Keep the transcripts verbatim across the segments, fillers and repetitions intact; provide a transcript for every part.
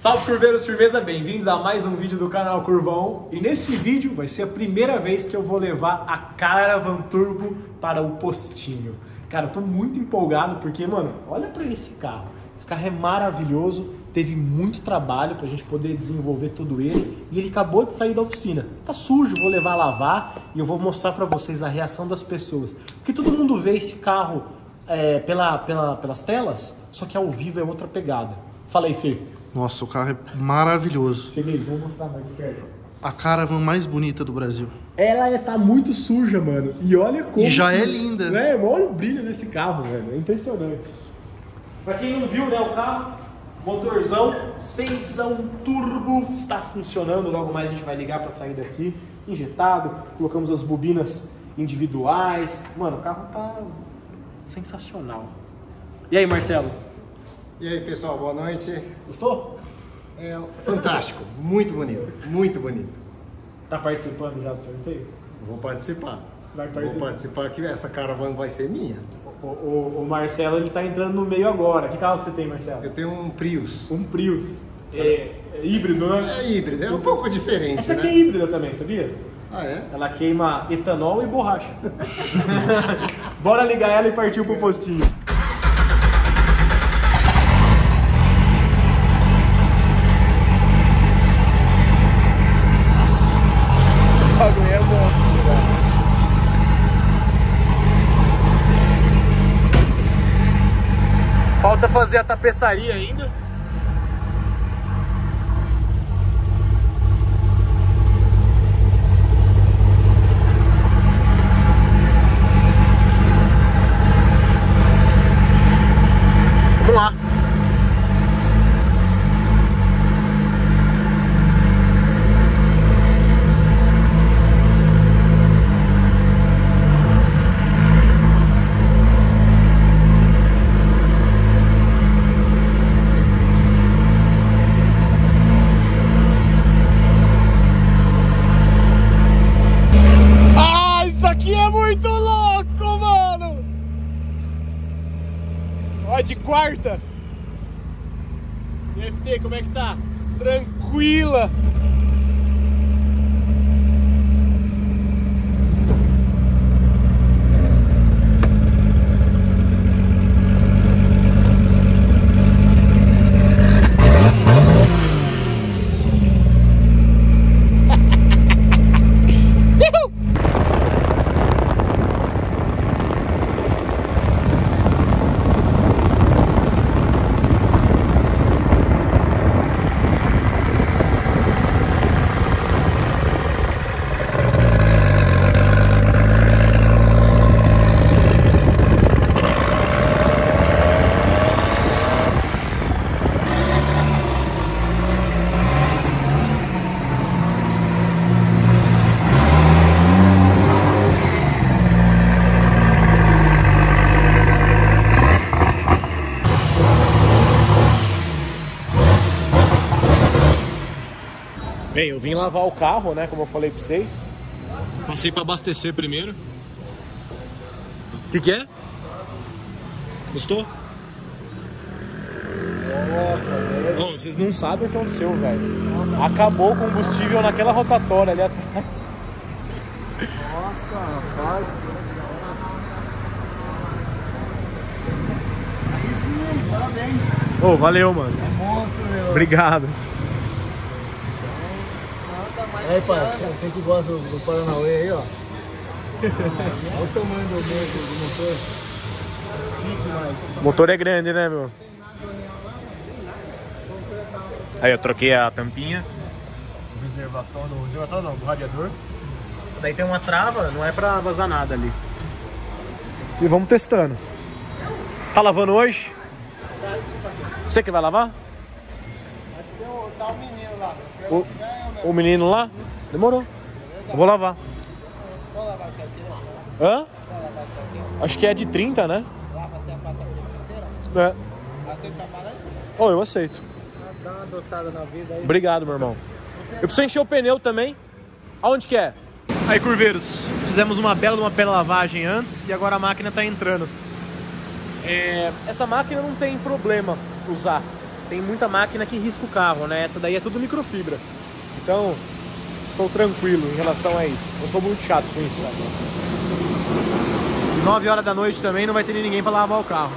Salve curveiros, firmeza, bem-vindos a mais um vídeo do canal Curvão. E nesse vídeo vai ser a primeira vez que eu vou levar a Caravan Turbo para o postinho. Cara, eu tô muito empolgado porque, mano, olha pra esse carro. Esse carro é maravilhoso, teve muito trabalho pra gente poder desenvolver todo ele e ele acabou de sair da oficina. Tá sujo, vou levar a lavar e eu vou mostrar pra vocês a reação das pessoas. Porque todo mundo vê esse carro é, pela, pela, pelas telas, só que ao vivo é outra pegada. Fala aí, Fê. Nossa, o carro é maravilhoso. Cheguei, vou mostrar mais de perto. A Caravan mais bonita do Brasil. Ela é, tá muito suja, mano. E olha como... E já que, é linda. Né? Olha o brilho desse carro, velho. É impressionante. Pra quem não viu, né, o carro, motorzão, seisão turbo, está funcionando. Logo mais a gente vai ligar pra sair daqui. Injetado, colocamos as bobinas individuais. Mano, o carro tá sensacional. E aí, Marcelo? E aí, pessoal, boa noite. Gostou? É fantástico, muito bonito, muito bonito. Tá participando já do sorteio? Vou participar. Vai participar. Vou participar que essa caravana vai ser minha. O, o, o Marcelo, ele tá entrando no meio agora. Que carro que você tem, Marcelo? Eu tenho um Prius. Um Prius. É, é híbrido, né? É híbrido, é um pouco diferente, Essa aqui né? é híbrida também, sabia? Ah, é? Ela queima etanol e borracha. Bora ligar ela e partir pro postinho. Falta fazer a tapeçaria ainda. Vamos lá. De quarta. E F T, como é que tá? Tranquila. Bem, eu vim lavar o carro, né, como eu falei pra vocês. Passei pra abastecer primeiro. O que que é? Gostou? Nossa, velho. Bom, vocês não sabem o que aconteceu, velho. Acabou o combustível naquela rotatória ali atrás. Nossa, rapaz. Aí sim, parabéns. Ô, oh, valeu, mano. É monstro, meu. Obrigado. Aí, parceiro, você que gosta do, do Paranauê aí, ó. Olha o tamanho do, do motor. Chique mais. O motor é grande, né, meu? Aí eu troquei a tampinha. O reservatório, o reservatório não, do radiador. Isso daí tem uma trava, não é pra vazar nada ali. E vamos testando. Tá lavando hoje? Você que vai lavar? Tá o menino lá. O, o menino lá? Demorou. Eu vou lavar. Vou lavar isso aqui, né? Hã? Acho que é de trinta, né? Lá pra ser a pata terceira? É. Aceita pra parar? Oh, eu aceito. Dá uma adoçada na vida aí. Obrigado, meu irmão. Eu preciso encher o pneu também. Aonde que é? Aí, curveiros, fizemos uma bela uma bela lavagem antes e agora a máquina tá entrando. É, essa máquina não tem problema usar. tem muita máquina que risca o carro, né? Essa daí é tudo microfibra. Então, estou tranquilo em relação a isso. Eu sou muito chato com isso, cara. E nove horas da noite também não vai ter ninguém para lavar o carro.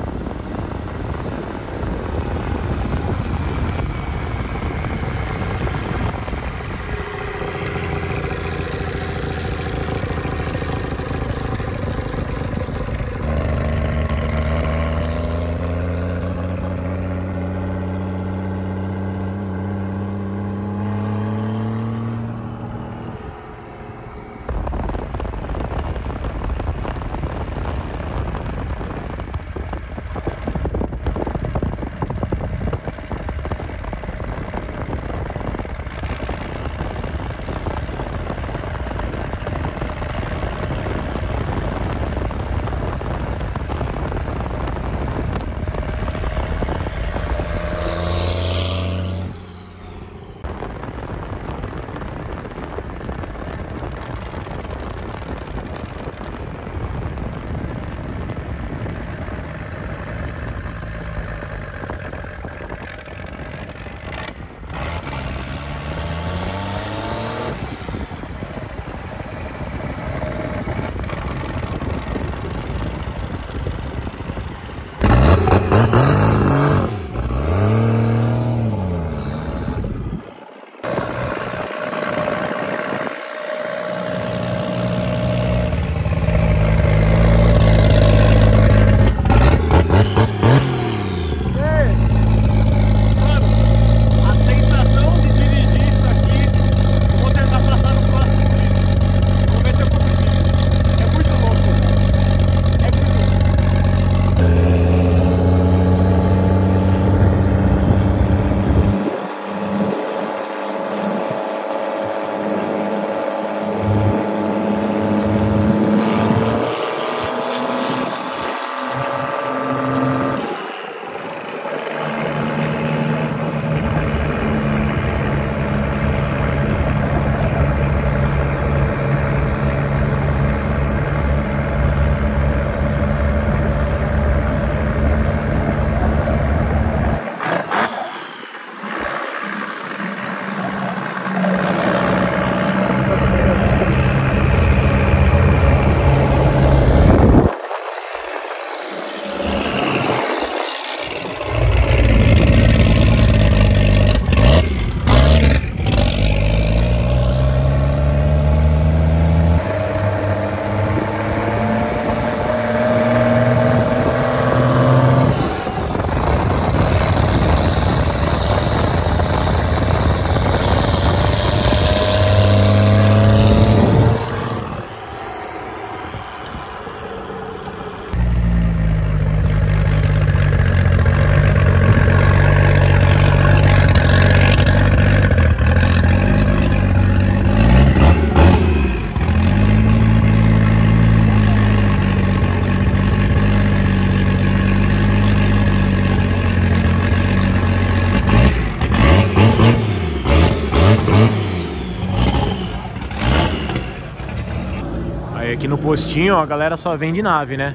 Aqui no postinho, ó, a galera só vende nave, né?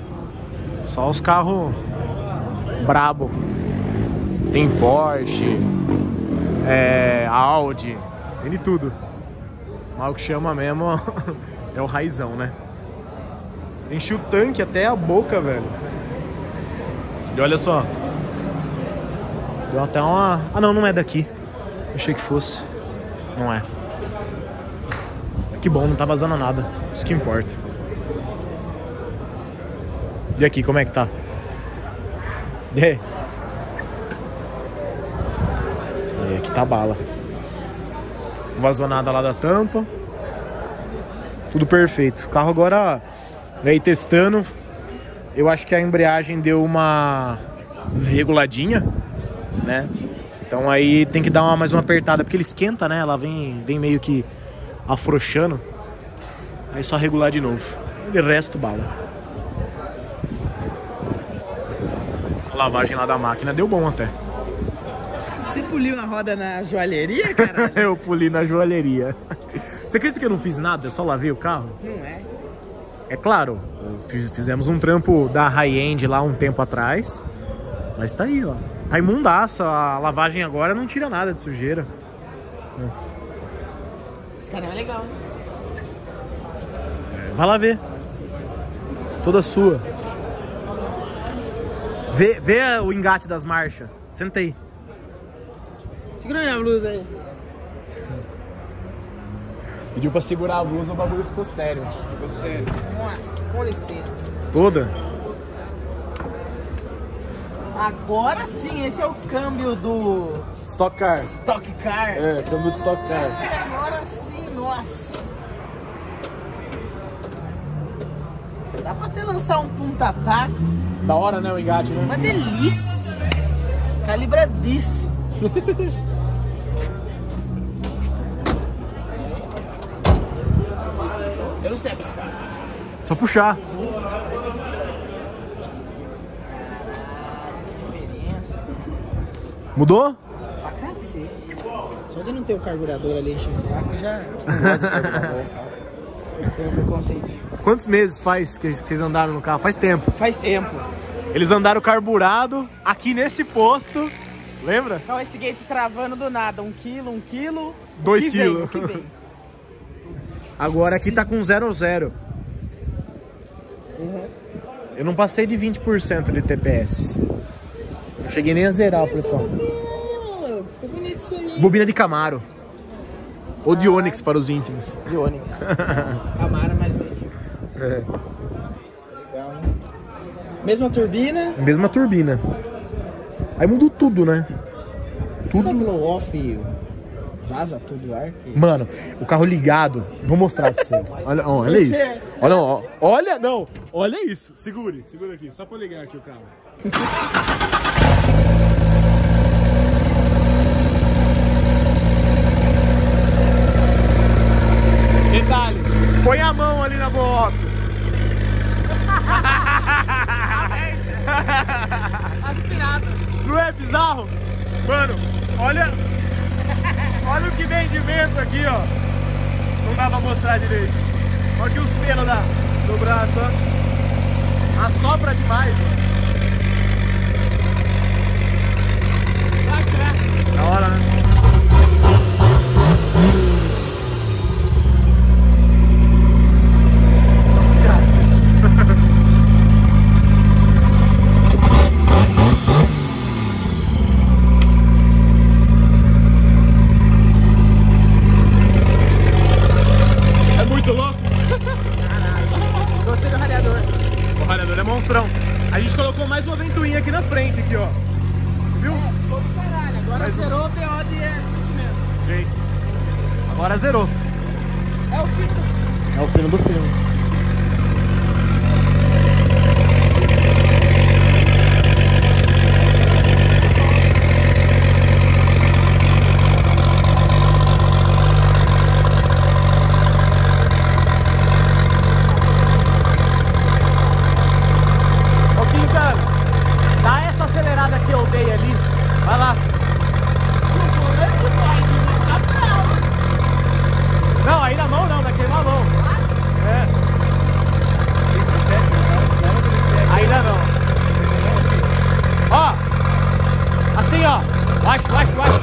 Só os carros brabo. Tem Porsche, é, Audi, tem de tudo. Mas o que chama mesmo é o raizão, né? Enchi o tanque até a boca, velho. E olha só. Deu até uma... Ah não, não é daqui. Achei que fosse. Não é. Que bom, não tá vazando nada. Isso que importa. E aqui, como é que tá? E aí? E aqui tá bala. Não vazou nada lá da tampa. Tudo perfeito. O carro agora veio testando. Eu acho que a embreagem deu uma desreguladinha, né? Então aí tem que dar uma, mais uma apertada, porque ele esquenta, né? Ela vem, vem meio que afrouxando. Aí só regular de novo. De resto, bala. A lavagem lá da máquina deu bom até. Você poliu a roda na joalheria, cara? Eu puli na joalheria. Você acredita que eu não fiz nada? Eu só lavei o carro? Não é? É claro, fiz, fizemos um trampo da high-end lá um tempo atrás. Mas tá aí, ó. Tá imundaça, a lavagem agora não tira nada de sujeira. Esse canal é legal. Vai lá ver. Toda sua. Vê, vê o engate das marchas. Senta aí. Segura minha blusa aí. Pediu pra segurar a blusa, o bagulho ficou sério. Ficou sério. Nossa, com licença. Toda? Agora sim, esse é o câmbio do Stock Car. Stock Car. É, câmbio do Stock Car. Agora sim, nossa. Dá pra até lançar um punta-taco. Da hora, né, o engate, né? Uma delícia. Calibradíssimo. Eu não sei o que está. Só puxar. Diferença. Mudou? Pra cacete. Só de não ter o carburador ali enchendo o saco, já... Tem um preconceito. Quantos meses faz que vocês andaram no carro? Faz tempo. Faz tempo. Eles andaram carburado aqui nesse posto. Lembra? Então esse gate travando do nada. Um quilo, um quilo. Dois o que vem, quilos. o que vem. Agora aqui tá com zero zero. Uhum. Eu não passei de vinte por cento de T P S. Não cheguei nem a zerar a pressão. Ficou bonito isso aí. Bobina de Camaro. Ou de Onix para os íntimos. De Onix. Camaro mais bonitinho. É. Legal, hein? Mesma turbina. Mesma turbina. Aí mudou tudo, né? Essa Tudo. blow off vaza tudo o ar. Que... Mano, o carro ligado. Vou mostrar pra você. Olha, ó, olha isso. Olha, ó, olha, não. Olha isso. Segure, segura aqui. Só pra ligar aqui o carro. Detalhe. Põe a mão ali na moto. Aspirado. Não é bizarro? Mano, olha. Olha o que vem de vento aqui, ó. Não dá pra mostrar direito. Olha aqui os pelos da, do braço, ó. Assopra demais, ó. Da hora, né? Gostei do radiador. O radiador é monstrão. A gente colocou mais uma ventoinha aqui na frente, aqui, ó. Viu? É, ficou do caralho. Agora Mas- zerou o B O de aquecimento. Sim. Agora zerou. É o fim do... É o fino do filme. Ô, Quintana, dá essa acelerada que eu dei ali. Vai lá. Não, aí na mão não, vai queimar a mão. É. Ainda não. Ó. Assim, ó. Baixo, baixo, baixo.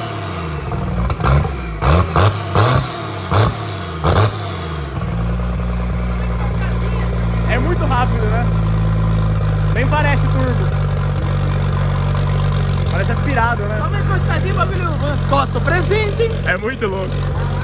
É muito rápido, né? Nem parece turbo. Parece aspirado, né? Só uma encostadinha, o bagulho... Ó, tô presente, hein? É muito louco.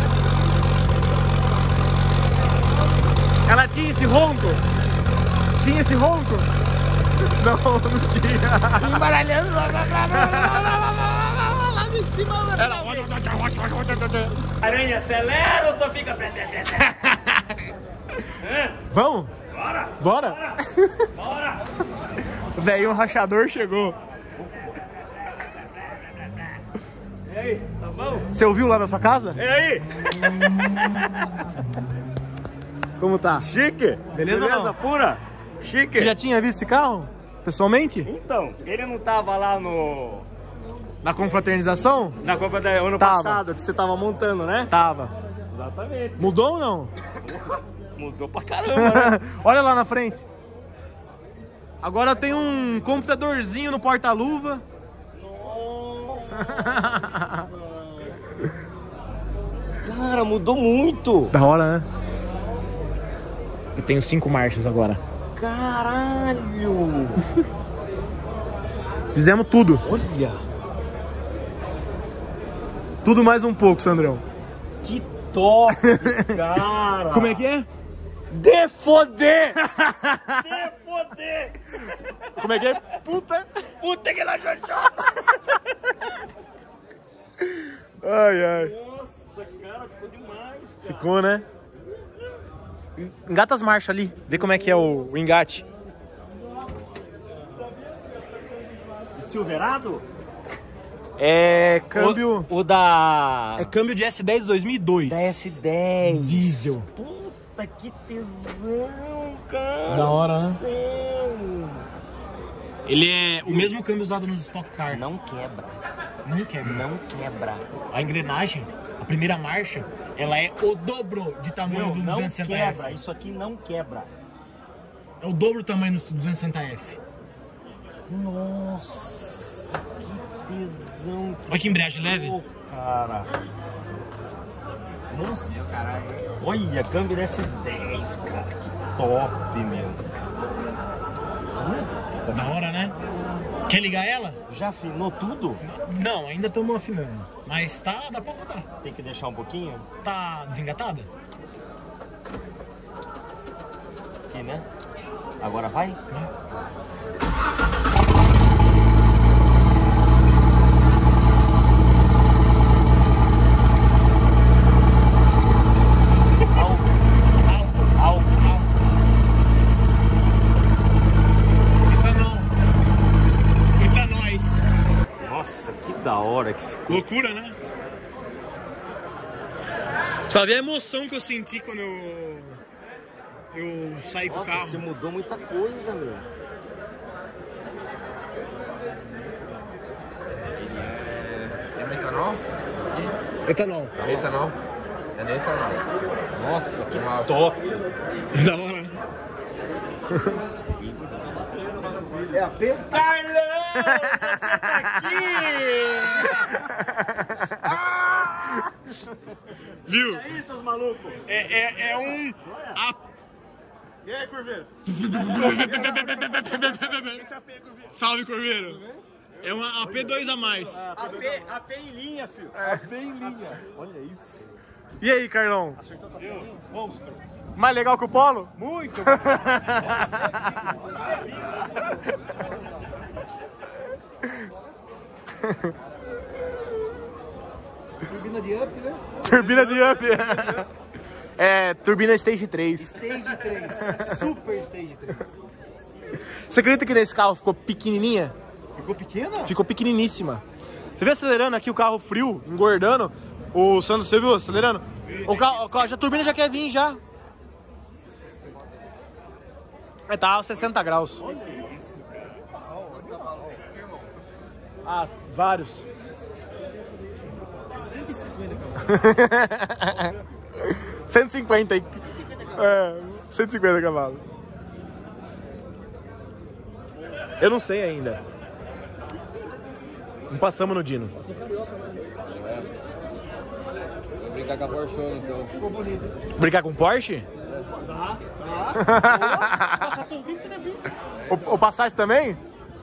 Ela tinha esse ronco? Tinha esse ronco? Não, não tinha. Embaralhando lá, lá, lá, lá, lá, lá, lá, lá de cima. Era... Aranha, acelera ou só fica... Vamos? Bora! Bora? Bora! Velho, o rachador chegou. E aí, tá bom? Você ouviu lá na sua casa? E aí? Como tá? Chique? Beleza ou Beleza não? pura? Chique? Você já tinha visto esse carro? Pessoalmente? Então, ele não tava lá no... Na confraternização? Na Copa do ano Tava. passado, que você tava montando, né? Tava. Exatamente. Mudou ou não? Mudou pra caramba, né? Olha lá na frente. Agora tem um computadorzinho no porta-luva. Cara, mudou muito. Da hora, né? Eu tenho cinco marchas agora. Caralho. Fizemos tudo. Olha. Tudo mais um pouco, Sandrão. Que top, cara. Como é que é? De foder. De foder. Como é que é? Puta. Puta que ela xoxota. Ai, ai. Nossa, cara, ficou demais, cara. Ficou, né? Engata as marchas ali. Vê como é que é o, o engate. Silverado? É câmbio... O, o da... É câmbio de S dez dois mil e dois. Da S dez. Diesel. Puta, que tesão, cara. Da hora, né? Sim. Ele é o mesmo câmbio usado nos Stock Car. Não quebra. Não quebra. Não quebra. A engrenagem, a primeira marcha, ela é o dobro de tamanho Não, do não duzentos e sessenta quebra. F. Isso aqui não quebra. É o dobro do tamanho do duzentos e sessenta F. Nossa, que tesão. Olha que embreagem leve. Pô, cara. Nossa. Olha, câmbio S dez, cara. Que top, meu. Da hora, né? Quer ligar ela? Já afinou tudo? Não, ainda estamos afinando. Mas tá, dá pra rodar. Tem que deixar um pouquinho? Tá desengatada? Aqui, né? Agora vai? Da hora que ficou. Loucura, né? Sabe a emoção que eu senti quando eu, eu saí com o Nossa, carro? você mudou muita coisa, meu. Ele é... É no etanol? Etanol. É etanol? É no etanol. Nossa, que top. Da hora. É a P? Carlão, você tá aqui! Ah! Viu? E aí, seus malucos? É, é, é um... A... E aí, Curveiro? Salve, Curveiro. É uma A P dois a mais. A P, a P em linha, filho. É, bem em linha. Olha isso. E aí, Carlão? Acertou, tá feio? Monstro. Mais legal que o Polo? Muito. Turbina de up, né? Turbina de up. É, turbina Stage três. Stage três. Super Stage três. Você acredita que nesse carro ficou pequenininha? Ficou pequena? Ficou pequeniníssima. Você viu acelerando aqui o carro frio, engordando? O Sandro, você viu acelerando? O carro, o carro, a turbina já quer vir já. É, tá a sessenta graus. Olha isso, cara. Ah, vários. cento e cinquenta, cavalos. cento e cinquenta. É, cento e cinquenta cavalos. Eu não sei ainda. Não passamos no Dino. Vou brincar com a Porsche, então. Ficou bonito. Brincar com Porsche? Tá, tá. Passar tão bem, você deve vir. O, o Passat também?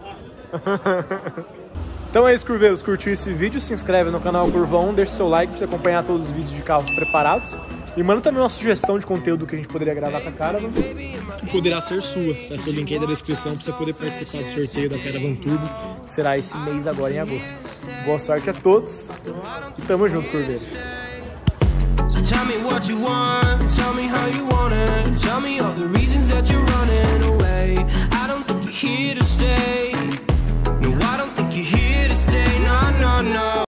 Então é isso, curveiros. Curtiu esse vídeo? Se inscreve no canal Curvão, deixa seu like pra você acompanhar todos os vídeos de carros preparados. E manda também uma sugestão de conteúdo que a gente poderia gravar com a Caravan, que poderá ser sua. Acesse o link aí da descrição pra você poder participar do sorteio da Caravan Turbo, que será esse mês agora em agosto. Boa sorte a todos e tamo junto, curveiros. So tell me what you want, tell me how you want it, tell me all the reasons that you're running away. I don't think you're here to stay. No, I don't think you're here to stay. No, no, no.